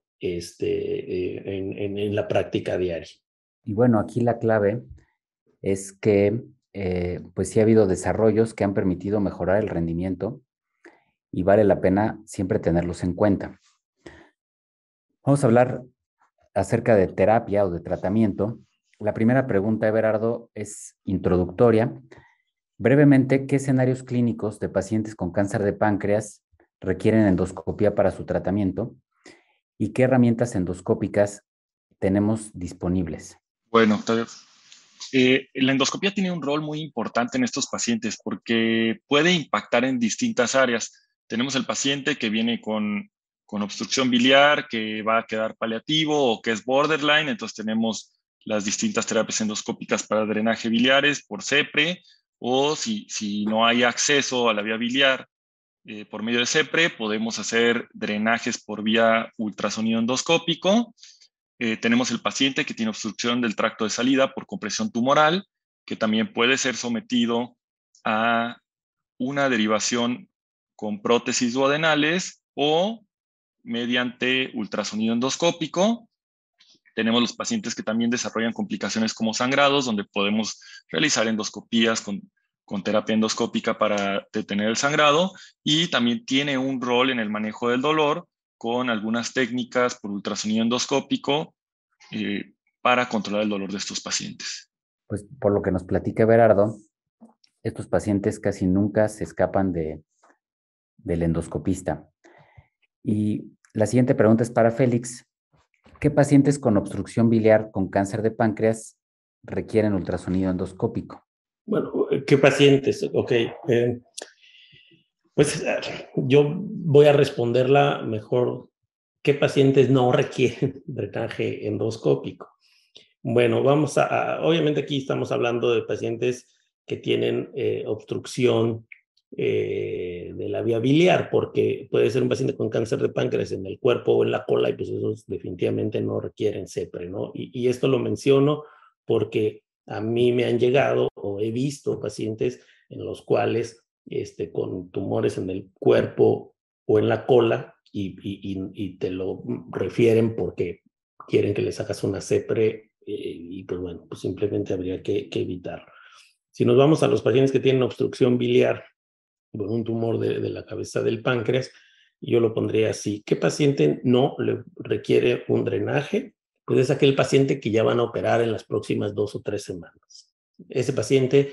en la práctica diaria. Y bueno, aquí la clave es que pues sí ha habido desarrollos que han permitido mejorar el rendimiento y vale la pena siempre tenerlos en cuenta. Vamos a hablar acerca de terapia o de tratamiento. La primera pregunta, Everardo, es introductoria. Brevemente, ¿qué escenarios clínicos de pacientes con cáncer de páncreas requieren endoscopía para su tratamiento? ¿Y qué herramientas endoscópicas tenemos disponibles? Bueno, Octavio, la endoscopía tiene un rol muy importante en estos pacientes porque puede impactar en distintas áreas. Tenemos el paciente que viene con obstrucción biliar, que va a quedar paliativo o que es borderline, entonces tenemos las distintas terapias endoscópicas para drenaje biliares por CEPRE, o si no hay acceso a la vía biliar por medio de CEPRE, podemos hacer drenajes por vía ultrasonido endoscópico. Tenemos el paciente que tiene obstrucción del tracto de salida por compresión tumoral, que también puede ser sometido a una derivación con prótesis duodenales o mediante ultrasonido endoscópico. Tenemos los pacientes que también desarrollan complicaciones como sangrados, donde podemos realizar endoscopías con terapia endoscópica para detener el sangrado, y también tiene un rol en el manejo del dolor con algunas técnicas por ultrasonido endoscópico para controlar el dolor de estos pacientes. Pues por lo que nos platica Everardo, estos pacientes casi nunca se escapan del endoscopista. Y la siguiente pregunta es para Félix. ¿Qué pacientes con obstrucción biliar con cáncer de páncreas requieren ultrasonido endoscópico? Bueno, ¿qué pacientes? Ok. Pues yo voy a responderla mejor. ¿Qué pacientes no requieren drenaje endoscópico? Bueno, obviamente aquí estamos hablando de pacientes que tienen obstrucción de la vía biliar, porque puede ser un paciente con cáncer de páncreas en el cuerpo o en la cola, y pues esos definitivamente no requieren CEPRE, ¿no? Y esto lo menciono porque a mí me han llegado o he visto pacientes en los cuales con tumores en el cuerpo o en la cola y te lo refieren porque quieren que les hagas una CEPRE y pues bueno, pues simplemente habría que evitarlo. Si nos vamos a los pacientes que tienen obstrucción biliar con un tumor de la cabeza del páncreas, yo lo pondría así. ¿Qué paciente no le requiere un drenaje? Pues es aquel paciente que ya van a operar en las próximas 2 o 3 semanas. Ese paciente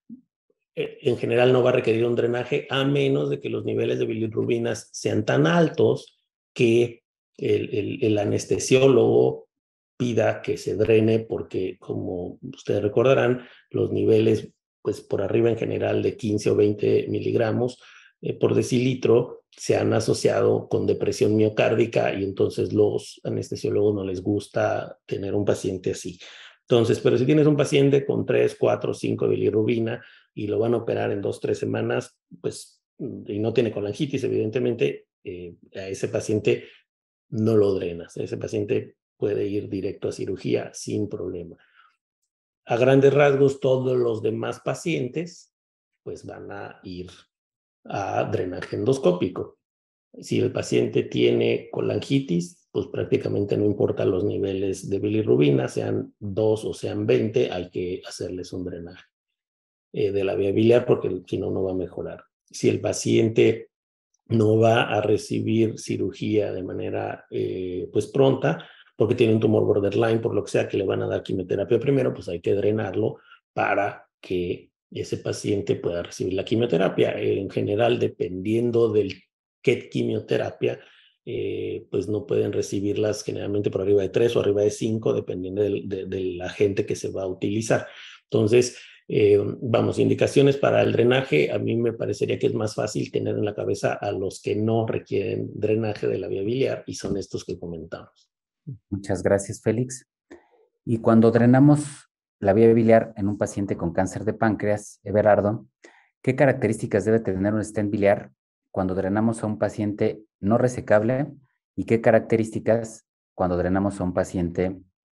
en general no va a requerir un drenaje a menos de que los niveles de bilirrubinas sean tan altos que el anestesiólogo pida que se drene porque, como ustedes recordarán, los niveles pues por arriba en general de 15 o 20 miligramos por decilitro se han asociado con depresión miocárdica y entonces los anestesiólogos no les gusta tener un paciente así. Entonces, pero si tienes un paciente con 3, 4, 5 bilirrubina y lo van a operar en 2, 3 semanas, pues, y no tiene colangitis, evidentemente, a ese paciente no lo drenas. Ese paciente puede ir directo a cirugía sin problema. A grandes rasgos, todos los demás pacientes, pues van a ir a drenaje endoscópico. Si el paciente tiene colangitis, pues prácticamente no importa los niveles de bilirrubina, sean 2 o sean 20, hay que hacerles un drenaje de la vía biliar porque si no, no va a mejorar. Si el paciente no va a recibir cirugía de manera pues pronta, porque tiene un tumor borderline, por lo que sea, que le van a dar quimioterapia primero, pues hay que drenarlo para que ese paciente pueda recibir la quimioterapia. En general, dependiendo del qué quimioterapia, pues no pueden recibirlas generalmente por arriba de 3 o arriba de 5, dependiendo del agente que se va a utilizar. Entonces, vamos, indicaciones para el drenaje, a mí me parecería que es más fácil tener en la cabeza a los que no requieren drenaje de la vía biliar y son estos que comentamos. Muchas gracias, Félix. Y cuando drenamos la vía biliar en un paciente con cáncer de páncreas, Everardo, ¿qué características debe tener un stent biliar cuando drenamos a un paciente no resecable y qué características cuando drenamos a un paciente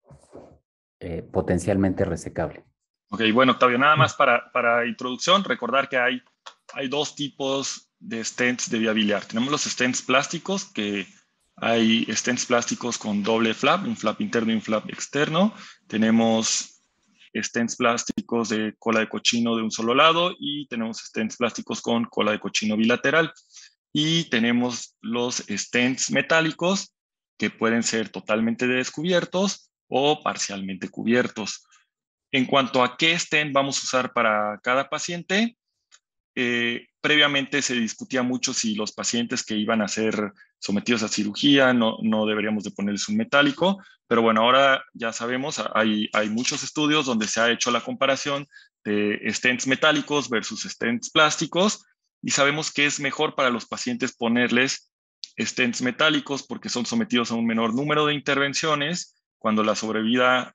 potencialmente resecable? Ok, bueno, Octavio, nada más para introducción, recordar que hay dos tipos de stents de vía biliar. Tenemos los stents plásticos, que hay stents plásticos con doble flap, un flap interno y un flap externo. Tenemos stents plásticos de cola de cochino de un solo lado y tenemos stents plásticos con cola de cochino bilateral. Y tenemos los stents metálicos, que pueden ser totalmente descubiertos o parcialmente cubiertos. En cuanto a qué stent vamos a usar para cada paciente, previamente se discutía mucho si los pacientes que iban a ser sometidos a cirugía no deberíamos de ponerles un metálico, pero bueno, ahora ya sabemos, hay muchos estudios donde se ha hecho la comparación de stents metálicos versus stents plásticos y sabemos que es mejor para los pacientes ponerles stents metálicos porque son sometidos a un menor número de intervenciones cuando la sobrevida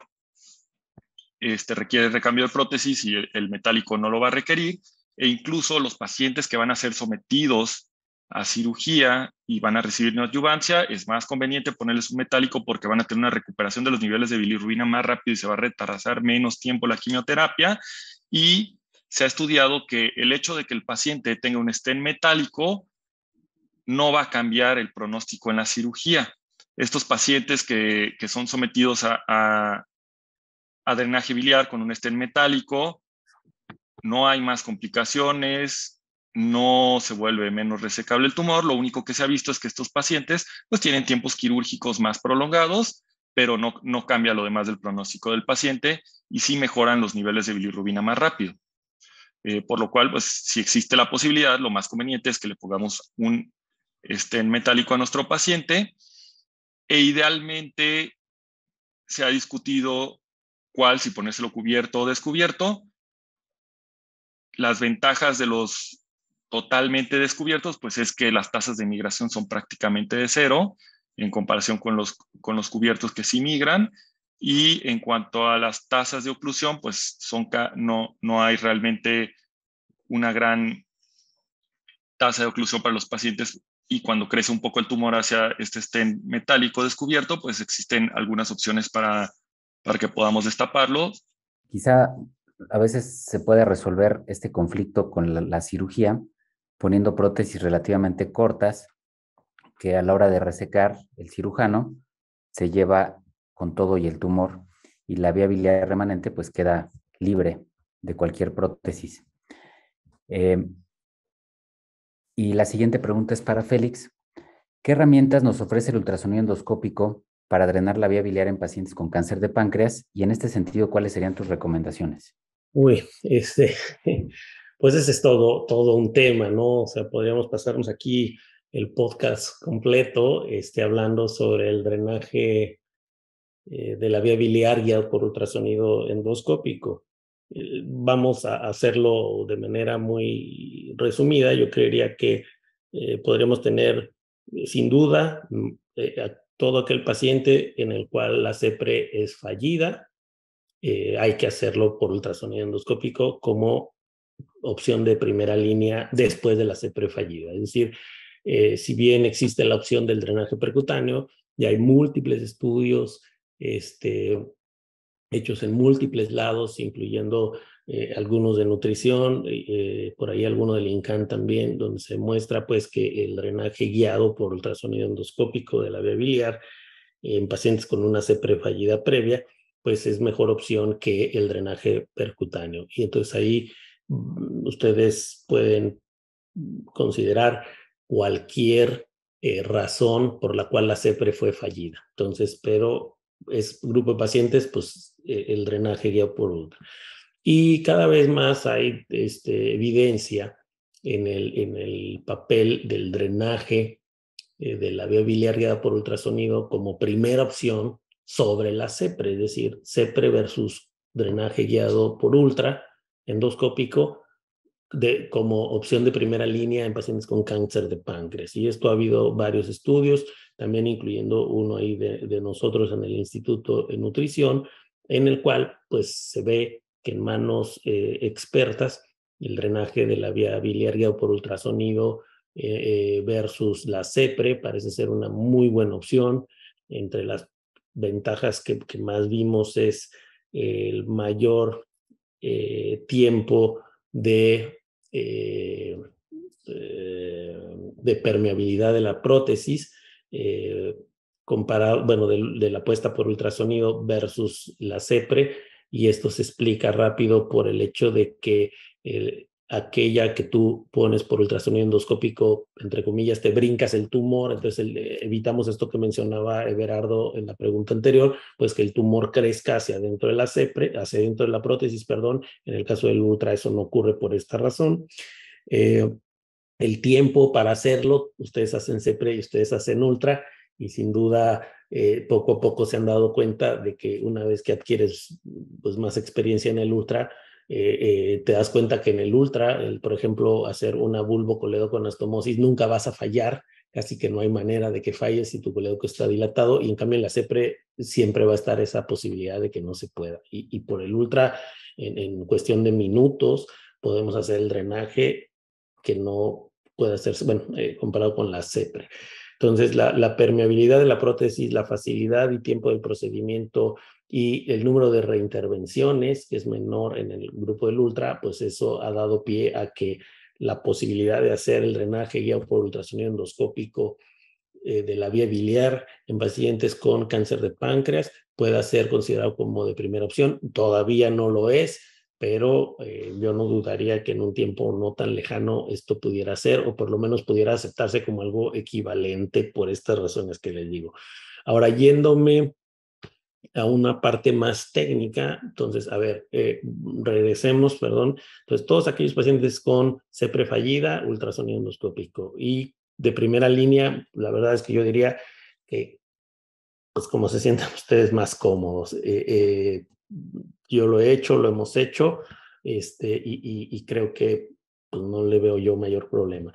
requiere recambio de prótesis y el metálico no lo va a requerir, e incluso los pacientes que van a ser sometidos a cirugía y van a recibir neoadyuvancia, es más conveniente ponerles un metálico porque van a tener una recuperación de los niveles de bilirrubina más rápido y se va a retrasar menos tiempo la quimioterapia. Y se ha estudiado que el hecho de que el paciente tenga un stent metálico no va a cambiar el pronóstico en la cirugía. Estos pacientes que son sometidos a drenaje biliar con un stent metálico, no hay más complicaciones, no se vuelve menos resecable el tumor. Lo único que se ha visto es que estos pacientes pues tienen tiempos quirúrgicos más prolongados, pero no cambia lo demás del pronóstico del paciente y sí mejoran los niveles de bilirrubina más rápido. Por lo cual, pues si existe la posibilidad, lo más conveniente es que le pongamos un stent metálico a nuestro paciente e idealmente se ha discutido cuál, si ponérselo cubierto o descubierto. las ventajas de los totalmente descubiertos, pues es que las tasas de migración son prácticamente de cero en comparación con los cubiertos que sí migran. Y en cuanto a las tasas de oclusión, pues no hay realmente una gran tasa de oclusión para los pacientes, y cuando crece un poco el tumor hacia este stent metálico descubierto, pues existen algunas opciones para que podamos destaparlo. Quizá a veces se puede resolver este conflicto con la cirugía poniendo prótesis relativamente cortas que a la hora de resecar el cirujano se lleva con todo y el tumor, y la vía biliar remanente pues queda libre de cualquier prótesis. Y la siguiente pregunta es para Félix. ¿Qué herramientas nos ofrece el ultrasonido endoscópico para drenar la vía biliar en pacientes con cáncer de páncreas? Y en este sentido, ¿cuáles serían tus recomendaciones? Uy, pues ese es todo un tema, ¿no? O sea, podríamos pasarnos aquí el podcast completo, hablando sobre el drenaje de la vía biliar guiado por ultrasonido endoscópico. Vamos a hacerlo de manera muy resumida. Yo creería que podríamos tener, sin duda, a todo aquel paciente en el cual la CEPRE es fallida. Hay que hacerlo por ultrasonido endoscópico como opción de primera línea después de la CEPRE fallida. Es decir, si bien existe la opción del drenaje percutáneo, ya hay múltiples estudios hechos en múltiples lados, incluyendo algunos de nutrición, por ahí alguno del INCAN también, donde se muestra pues que el drenaje guiado por ultrasonido endoscópico de la vía biliar en pacientes con una CEPRE fallida previa, pues es mejor opción que el drenaje percutáneo. Y entonces ahí ustedes pueden considerar cualquier razón por la cual la CEPRE fue fallida. Entonces, pero es grupo de pacientes, pues el drenaje guiado por ultra. Y cada vez más hay evidencia en el papel del drenaje de la vía biliar guiada por ultrasonido como primera opción sobre la CEPRE, es decir, CEPRE versus drenaje guiado por ultra endoscópico como opción de primera línea en pacientes con cáncer de páncreas. Y esto ha habido varios estudios, también incluyendo uno ahí de nosotros en el Instituto de Nutrición, en el cual pues se ve que en manos expertas el drenaje de la vía biliar guiado por ultrasonido versus la CEPRE parece ser una muy buena opción. Entre las ventajas que más vimos es el mayor tiempo de permeabilidad de la prótesis, comparado, bueno, de la puesta por ultrasonido versus la CEPRE, y esto se explica rápido por el hecho de que aquella que tú pones por ultrasonido endoscópico, entre comillas, te brincas el tumor, entonces evitamos esto que mencionaba Everardo en la pregunta anterior, pues que el tumor crezca hacia adentro de la CEPRE, hacia adentro de la prótesis, perdón. En el caso del ultra eso no ocurre por esta razón. El tiempo para hacerlo, ustedes hacen CEPRE y ustedes hacen ultra, y sin duda poco a poco se han dado cuenta de que una vez que adquieres pues, más experiencia en el ultra, te das cuenta que en el ultra, por ejemplo, hacer una vulvocolédoco anastomosis nunca vas a fallar, casi que no hay manera de que falles si tu colédoco está dilatado, y en cambio en la CEPRE siempre va a estar esa posibilidad de que no se pueda. Y por el ultra, en cuestión de minutos, podemos hacer el drenaje que no puede hacerse, bueno, comparado con la CEPRE. Entonces, la permeabilidad de la prótesis, la facilidad y tiempo del procedimiento y el número de reintervenciones, que es menor en el grupo del ultra, pues eso ha dado pie a que la posibilidad de hacer el drenaje guiado por ultrasonido endoscópico de la vía biliar en pacientes con cáncer de páncreas pueda ser considerado como de primera opción. Todavía no lo es, pero yo no dudaría que en un tiempo no tan lejano esto pudiera ser, o por lo menos pudiera aceptarse como algo equivalente por estas razones que les digo. Ahora, yéndome a una parte más técnica, entonces, a ver, regresemos, perdón. Entonces, todos aquellos pacientes con CEPRE fallida, ultrasonido endoscópico, y de primera línea, la verdad es que yo diría que, pues, como se sientan ustedes más cómodos. Yo lo he hecho, lo hemos hecho. y creo que pues, no le veo yo mayor problema.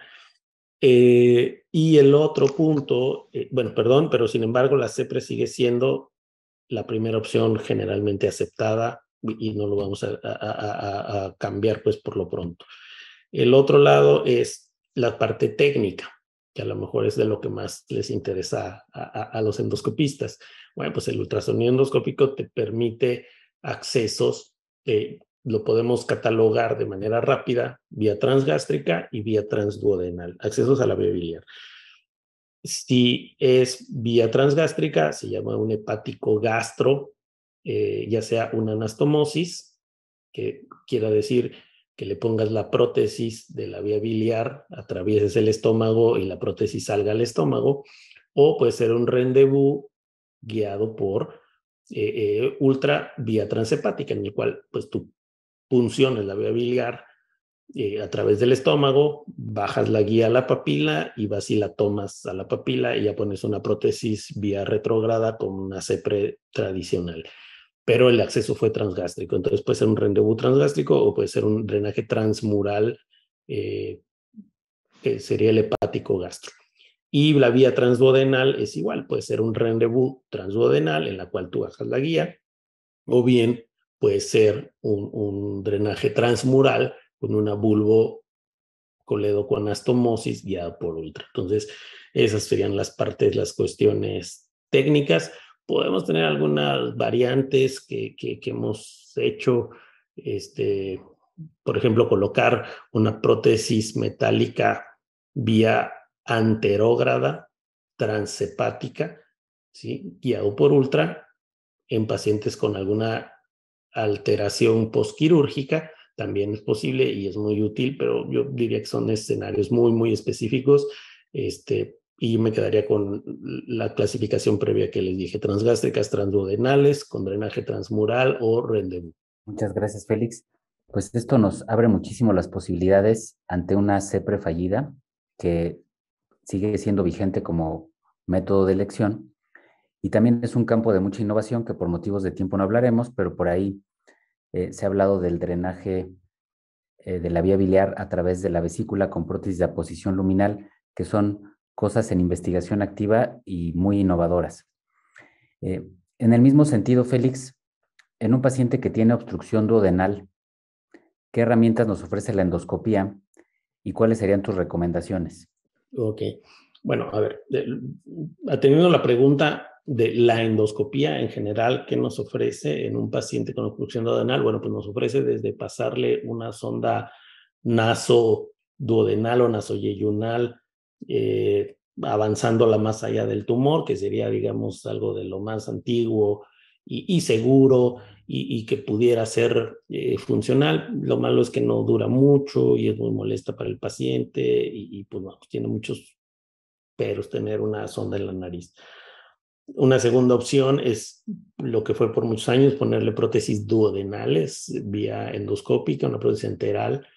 Y el otro punto, pero sin embargo la CEPRE sigue siendo la primera opción generalmente aceptada y no lo vamos a cambiar pues por lo pronto. El otro lado es la parte técnica, que a lo mejor es de lo que más les interesa a los endoscopistas. Bueno, pues el ultrasonido endoscópico te permite accesos, lo podemos catalogar de manera rápida, vía transgástrica y vía transduodenal, accesos a la vía biliar. Si es vía transgástrica, se llama un hepático gastro, ya sea una anastomosis, que quiera decir que le pongas la prótesis de la vía biliar, atravieses el estómago y la prótesis salga al estómago, o puede ser un rendezvous guiado por ultra vía transhepática, en el cual pues tú punciones la vía biliar a través del estómago, bajas la guía a la papila y vas y la tomas a la papila y ya pones una prótesis vía retrógrada con una CEPRE tradicional. Pero el acceso fue transgástrico, entonces puede ser un rendezvous transgástrico o puede ser un drenaje transmural, que sería el hepático gastro. Y la vía transduodenal es igual, puede ser un rendezvous transduodenal en la cual tú bajas la guía, o bien puede ser un drenaje transmural con una bulbocoledocoanastomosis guiada por ultra. Entonces, esas serían las partes, las cuestiones técnicas. Podemos tener algunas variantes que hemos hecho, por ejemplo, colocar una prótesis metálica vía anterógrada transhepática, ¿sí? Guiado por ultra en pacientes con alguna alteración postquirúrgica. También es posible y es muy útil, pero yo diría que son escenarios muy, muy específicos. Y me quedaría con la clasificación previa que les dije: transgástricas, transduodenales, con drenaje transmural o rendezvous. Muchas gracias, Félix. Pues esto nos abre muchísimo las posibilidades ante una CEPRE fallida, que sigue siendo vigente como método de elección, y también es un campo de mucha innovación que por motivos de tiempo no hablaremos, pero por ahí se ha hablado del drenaje de la vía biliar a través de la vesícula con prótesis de aposición luminal, que son cosas en investigación activa y muy innovadoras. En el mismo sentido, Félix, en un paciente que tiene obstrucción duodenal, ¿qué herramientas nos ofrece la endoscopía y cuáles serían tus recomendaciones? Ok. Bueno, a ver, atendiendo la pregunta de la endoscopía en general, ¿qué nos ofrece en un paciente con obstrucción duodenal? Bueno, pues nos ofrece desde pasarle una sonda nasoduodenal o nasoyeyunal, avanzándola más allá del tumor, que sería, digamos, algo de lo más antiguo y seguro y que pudiera ser funcional. Lo malo es que no dura mucho y es muy molesta para el paciente y pues bueno, tiene muchos peros tener una sonda en la nariz. Una segunda opción es lo que fue por muchos años, ponerle prótesis duodenales vía endoscópica, una prótesis enteral,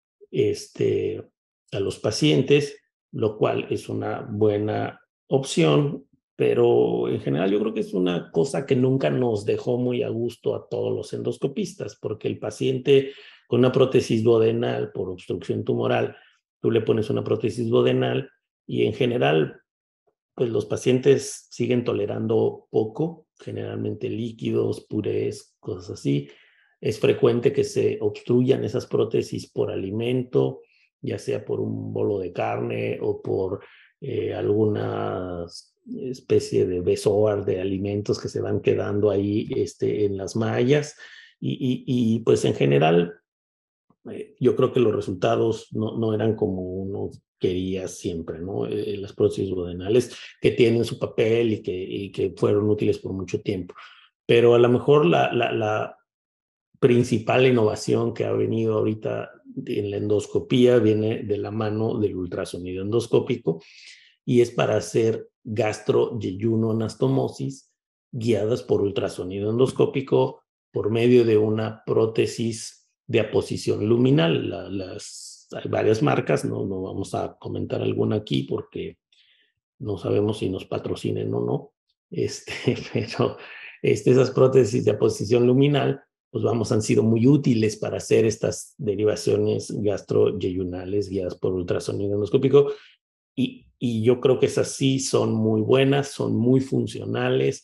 a los pacientes, lo cual es una buena opción, pero en general yo creo que es una cosa que nunca nos dejó muy a gusto a todos los endoscopistas, porque el paciente con una prótesis duodenal por obstrucción tumoral, tú le pones una prótesis duodenal y en general pues los pacientes siguen tolerando poco, generalmente líquidos, purés, cosas así. Es frecuente que se obstruyan esas prótesis por alimento, ya sea por un bolo de carne o por alguna especie de bezoar de alimentos que se van quedando ahí en las mallas. Y pues en general, yo creo que los resultados no eran como uno quería siempre, ¿no? Las prótesis duodenales que tienen su papel y que fueron útiles por mucho tiempo. Pero a lo mejor la principal innovación que ha venido ahorita en la endoscopía viene de la mano del ultrasonido endoscópico y es para hacer gastro-yeyuno-anastomosis guiadas por ultrasonido endoscópico por medio de una prótesis de aposición luminal. Hay varias marcas, no vamos a comentar alguna aquí porque no sabemos si nos patrocinen o no, pero esas prótesis de aposición luminal pues vamos, han sido muy útiles para hacer estas derivaciones gastroyeyunales guiadas por ultrasonido endoscópico. Y yo creo que esas sí son muy buenas, son muy funcionales,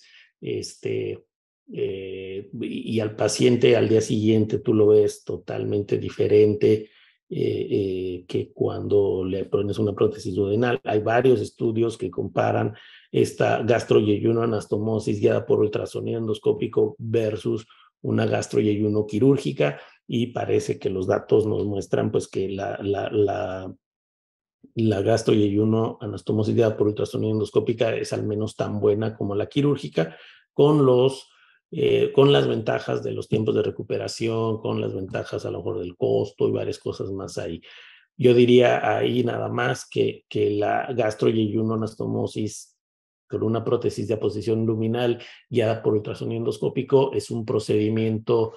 y al paciente al día siguiente tú lo ves totalmente diferente que cuando le pones una prótesis duodenal. Hay varios estudios que comparan esta gastroyeyuno anastomosis guiada por ultrasonido endoscópico versus una gastroyeyuno quirúrgica, y parece que los datos nos muestran pues que la gastroyeyuno anastomosis guiada por ultrasonido endoscópica es al menos tan buena como la quirúrgica, con las ventajas de los tiempos de recuperación, con las ventajas a lo mejor del costo y varias cosas más ahí. Yo diría ahí nada más que la gastroyeyuno anastomosis con una prótesis de aposición luminal guiada por ultrasonido endoscópico es un procedimiento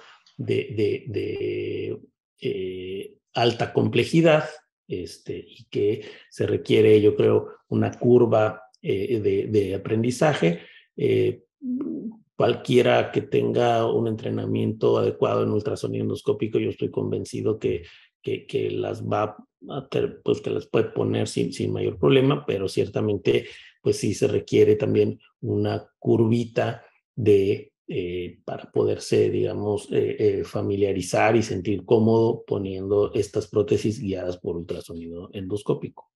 de alta complejidad, y que se requiere, yo creo, una curva de aprendizaje. Cualquiera que tenga un entrenamiento adecuado en ultrasonido endoscópico, yo estoy convencido que las va a tener, pues que las puede poner sin mayor problema, pero ciertamente pues sí se requiere también una curvita para poderse, digamos, familiarizar y sentir cómodo poniendo estas prótesis guiadas por ultrasonido endoscópico.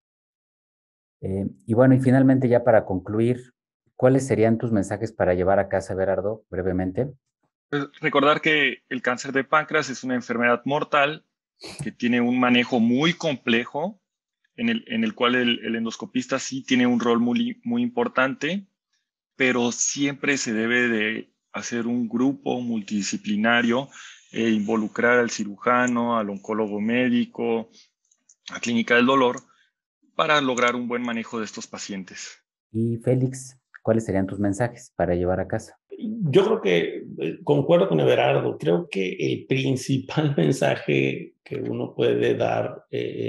Y bueno, y finalmente ya para concluir, ¿cuáles serían tus mensajes para llevar a casa, Berardo, brevemente? Pues recordar que el cáncer de páncreas es una enfermedad mortal que tiene un manejo muy complejo, en el cual el endoscopista sí tiene un rol muy importante, pero siempre se debe de hacer un grupo multidisciplinario e involucrar al cirujano, al oncólogo médico, a clínica del dolor, para lograr un buen manejo de estos pacientes. Y Félix, ¿cuáles serían tus mensajes para llevar a casa? Yo creo que concuerdo con Everardo. Creo que el principal mensaje que uno puede dar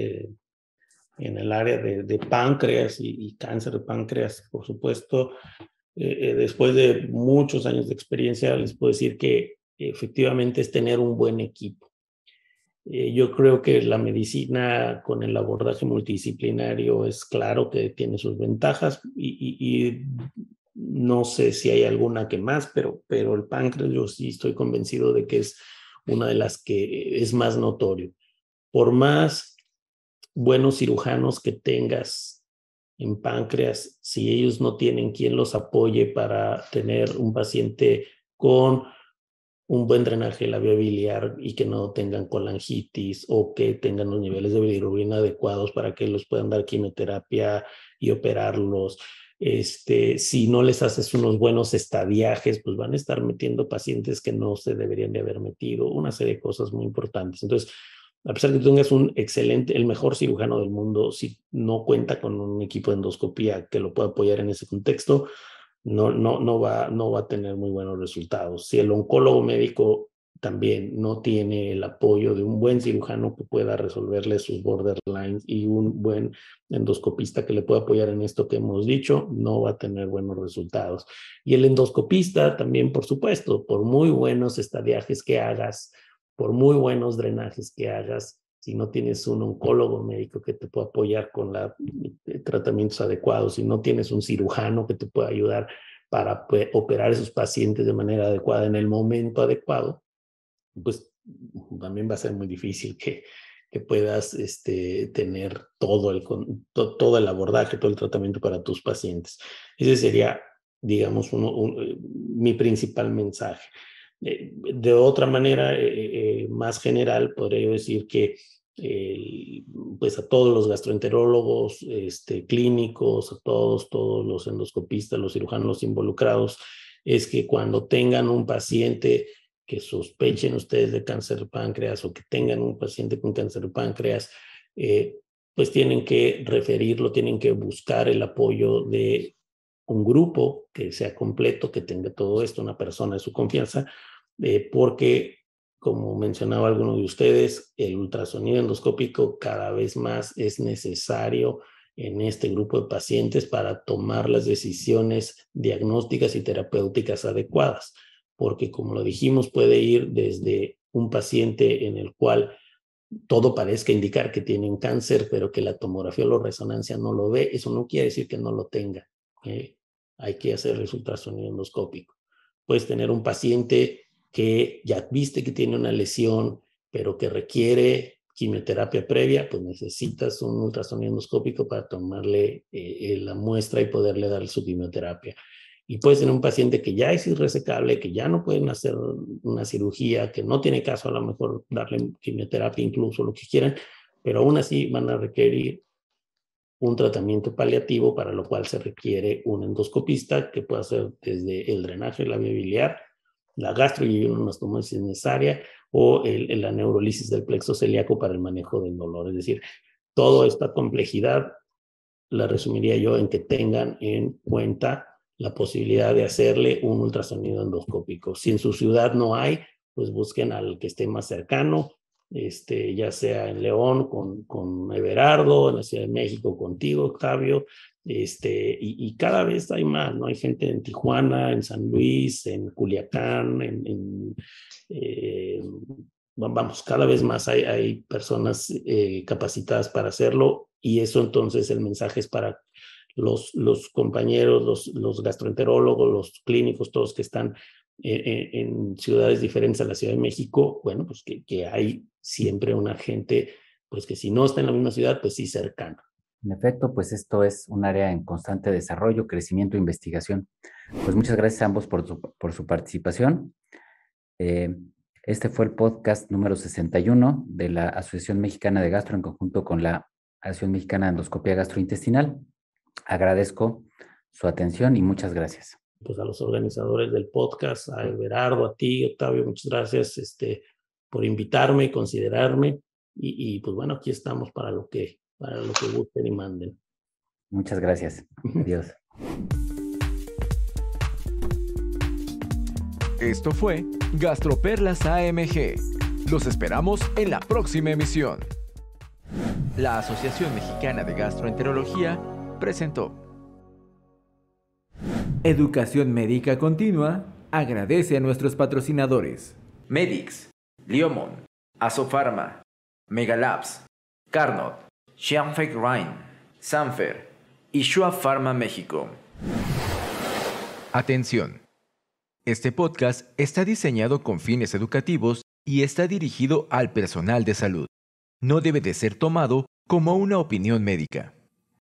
en el área de páncreas y cáncer de páncreas, por supuesto, después de muchos años de experiencia, les puedo decir que efectivamente es tener un buen equipo. Yo creo que la medicina con el abordaje multidisciplinario es claro que tiene sus ventajas y no sé si hay alguna que más, pero el páncreas yo sí estoy convencido de que es una de las que es más notorio. Por más buenos cirujanos que tengas en páncreas, si ellos no tienen quien los apoye para tener un paciente con un buen drenaje labiobiliar y que no tengan colangitis o que tengan los niveles de bilirrubina adecuados para que los puedan dar quimioterapia y operarlos. Si no les haces unos buenos estadiajes, pues van a estar metiendo pacientes que no se deberían de haber metido, una serie de cosas muy importantes. Entonces, a pesar de que tengas el mejor cirujano del mundo, si no cuenta con un equipo de endoscopía que lo pueda apoyar en ese contexto, no va a tener muy buenos resultados. Si el oncólogo médico también no tiene el apoyo de un buen cirujano que pueda resolverle sus borderlines y un buen endoscopista que le pueda apoyar en esto que hemos dicho, no va a tener buenos resultados. Y el endoscopista también, por supuesto, por muy buenos estadiajes que hagas, por muy buenos drenajes que hagas, si no tienes un oncólogo médico que te pueda apoyar con tratamientos adecuados, si no tienes un cirujano que te pueda ayudar para operar esos pacientes de manera adecuada en el momento adecuado, pues también va a ser muy difícil que puedas tener todo el abordaje, todo el tratamiento para tus pacientes. Ese sería, digamos, mi principal mensaje. De otra manera, más general, podría yo decir que pues a todos los gastroenterólogos clínicos, a todos los endoscopistas, los cirujanos involucrados, es que cuando tengan un paciente que sospechen ustedes de cáncer de páncreas o que tengan un paciente con cáncer de páncreas, pues tienen que referirlo, tienen que buscar el apoyo de un grupo que sea completo, que tenga todo esto, una persona de su confianza, porque, como mencionaba alguno de ustedes, el ultrasonido endoscópico cada vez más es necesario en este grupo de pacientes para tomar las decisiones diagnósticas y terapéuticas adecuadas. porque como lo dijimos, puede ir desde un paciente en el cual todo parezca indicar que tienen cáncer, pero que la tomografía o la resonancia no lo ve. Eso no quiere decir que no lo tenga. Hay que hacer el ultrasonido endoscópico. Puedes tener un paciente que ya viste que tiene una lesión, pero que requiere quimioterapia previa, pues necesitas un ultrasonido endoscópico para tomarle la muestra y poderle dar su quimioterapia. Y puedes tener un paciente que ya es irresecable, que ya no pueden hacer una cirugía, que no tiene caso a lo mejor darle quimioterapia, incluso lo que quieran, pero aún así van a requerir un tratamiento paliativo, para lo cual se requiere un endoscopista que pueda hacer desde el drenaje de la vía biliar, la gastroyeonostomosis necesaria o la neurolisis del plexo celíaco para el manejo del dolor. Es decir, toda esta complejidad la resumiría yo en que tengan en cuenta la posibilidad de hacerle un ultrasonido endoscópico. Si en su ciudad no hay, pues busquen al que esté más cercano, ya sea en León con Everardo, en la Ciudad de México contigo, Octavio, y cada vez hay más, ¿no? Hay gente en Tijuana, en San Luis, en Culiacán, vamos, cada vez más hay personas capacitadas para hacerlo, y eso entonces el mensaje es para los compañeros, los gastroenterólogos, los clínicos, todos que están en ciudades diferentes a la Ciudad de México, bueno, pues que hay siempre una gente, pues que si no está en la misma ciudad, pues sí cercana. En efecto, pues esto es un área en constante desarrollo, crecimiento e investigación. Pues muchas gracias a ambos por su participación. Este fue el podcast número 61 de la Asociación Mexicana de Gastro en conjunto con la Asociación Mexicana de Endoscopía Gastrointestinal. Agradezco su atención y muchas gracias. Pues a los organizadores del podcast, a Everardo, a ti, Octavio, muchas gracias por invitarme y considerarme. Y pues bueno, aquí estamos para lo que gusten y manden. Muchas gracias. Adiós. Esto fue Gastroperlas AMG. Los esperamos en la próxima emisión. La Asociación Mexicana de Gastroenterología presentó. Educación Médica Continua agradece a nuestros patrocinadores: Medix, Liomon, Asofarma, Megalabs, Carnot, Xianfeng Rhine, Sanfer y Shua Pharma México. Atención. Este podcast está diseñado con fines educativos y está dirigido al personal de salud. No debe de ser tomado como una opinión médica.